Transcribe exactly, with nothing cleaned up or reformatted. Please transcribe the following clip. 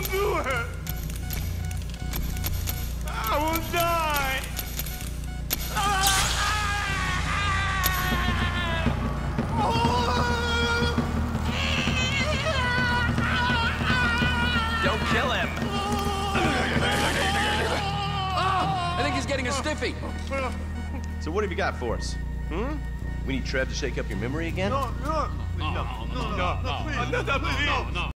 do it! I will die! Don't kill him! I think he's getting a stiffy. So what have you got for us? Hmm? We need Trev to shake up your memory again? No, no, no, no, no, no, no, no, no, no, no, no, no, no.